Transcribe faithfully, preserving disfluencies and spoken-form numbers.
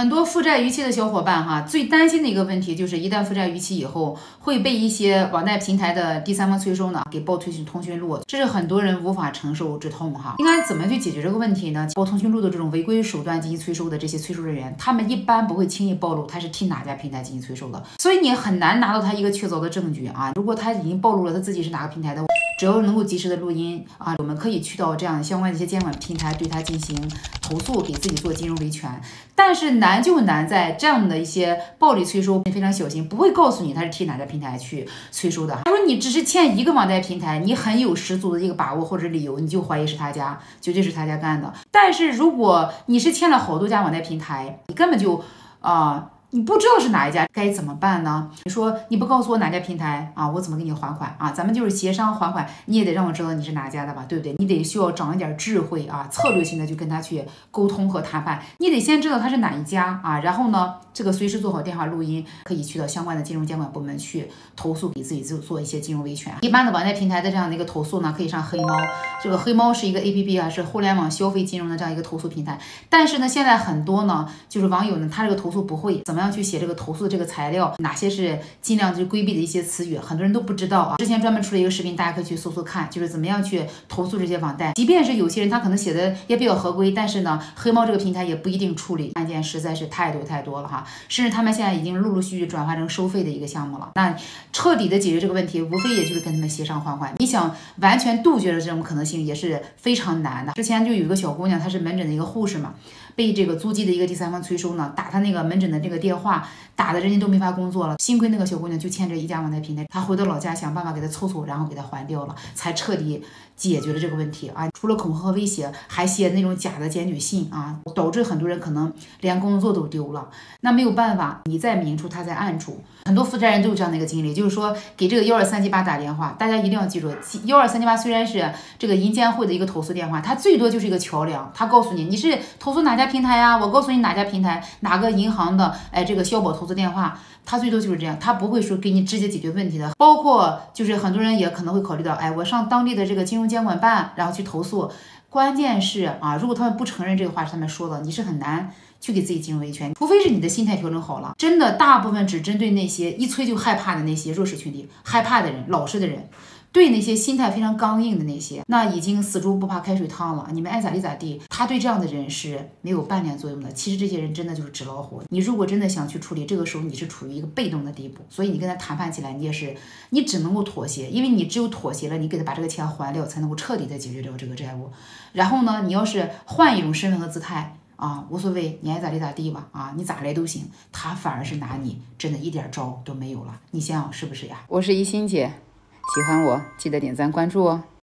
很多负债逾期的小伙伴哈，最担心的一个问题就是，一旦负债逾期以后，会被一些网贷平台的第三方催收呢给报退通讯录，这是很多人无法承受之痛哈。应该怎么去解决这个问题呢？报通讯录的这种违规手段进行催收的这些催收人员，他们一般不会轻易暴露他是替哪家平台进行催收的，所以你很难拿到他一个确凿的证据啊。如果他已经暴露了他自己是哪个平台的，只要能够及时的录音啊，我们可以去到这样相关的一些监管平台对他进行投诉，给自己做金融维权。但是难就难在这样的一些暴力催收非常小心，不会告诉你他是替哪家平台去催收的。他说你只是欠一个网贷平台，你很有十足的一个把握或者理由，你就怀疑是他家，绝对是他家干的。但是如果你是欠了好多家网贷平台，你根本就啊。呃你不知道是哪一家，该怎么办呢？你说你不告诉我哪家平台啊，我怎么给你还款啊？咱们就是协商还款，你也得让我知道你是哪家的吧，对不对？你得需要长一点智慧啊，策略性的去跟他去沟通和谈判。你得先知道他是哪一家啊，然后呢，这个随时做好电话录音，可以去到相关的金融监管部门去投诉，给自己做做一些金融维权。一般的网贷平台的这样的一个投诉呢，可以上黑猫，这个黑猫是一个 A P P 啊，是互联网消费金融的这样一个投诉平台。但是呢，现在很多呢，就是网友呢，他这个投诉不会怎么样去写这个投诉的这个材料，哪些是尽量去规避的一些词语，很多人都不知道啊。之前专门出了一个视频，大家可以去搜搜看，就是怎么样去投诉这些网贷。即便是有些人他可能写的也比较合规，但是呢，黑猫这个平台也不一定处理，案件实在是太多太多了哈。甚至他们现在已经陆陆续续转化成收费的一个项目了。那彻底的解决这个问题，无非也就是跟他们协商还款。你想完全杜绝的这种可能性也是非常难的。之前就有一个小姑娘，她是门诊的一个护士嘛，被这个租机的一个第三方催收呢，打她那个门诊的这个电话，打的人家都没法工作了。幸亏那个小姑娘就欠着一家网贷平台，她回到老家想办法给她凑凑，然后给她还掉了，才彻底解决了这个问题啊。除了恐吓和威胁，还写那种假的检举信啊，导致很多人可能连工作都丢了。那没有办法，你在明处，他在暗处。很多负债人都有这样的一个经历，就是说给这个幺二三七八打电话，大家一定要记住，幺二三七八虽然是这个银监会的一个投诉电话，它最多就是一个桥梁，它告诉你你是投诉哪家平台呀，我告诉你哪家平台哪个银行的哎这个消保投诉电话，它最多就是这样，它不会说给你直接解决问题的。包括就是很多人也可能会考虑到，哎，我上当地的这个金融监管办，然后去投诉。关键是啊，如果他们不承认这个话是他们说的，你是很难去给自己金融维权，除非是你的心态调整好了。真的，大部分只针对那些一催就害怕的那些弱势群体、害怕的人、老实的人。对那些心态非常刚硬的那些，那已经死猪不怕开水烫了，你们爱咋地咋地。他对这样的人是没有半点作用的。其实这些人真的就是纸老虎。你如果真的想去处理，这个时候你是处于一个被动的地步，所以你跟他谈判起来，你也是你只能够妥协，因为你只有妥协了，你给他把这个钱还掉，才能够彻底的解决掉这个债务。然后呢，你要是换一种身份和姿态啊，无所谓，你爱咋地咋地吧，啊，你咋来都行。他反而是拿你真的一点招都没有了。你想想是不是呀？我是一心姐。喜欢我，记得点赞关注哦。